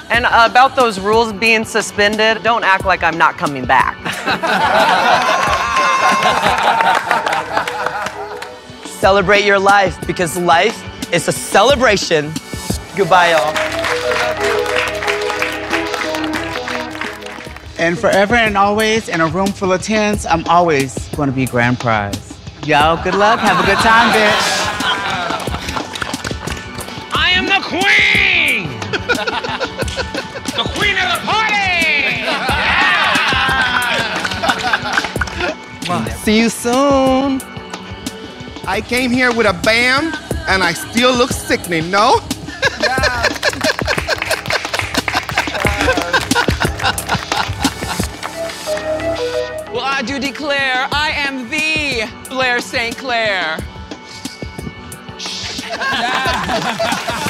And about those rules being suspended, don't act like I'm not coming back. Celebrate your life, because life is a celebration. Goodbye, y'all. And forever and always, in a room full of tens, I'm always going to be grand prize. Y'all, good luck. Have a good time, bitch. I am the queen! The queen of the party! Well, see you soon. I came here with a bam, and I still look sickening, no? Well, I do declare I am the Blair St. Clair.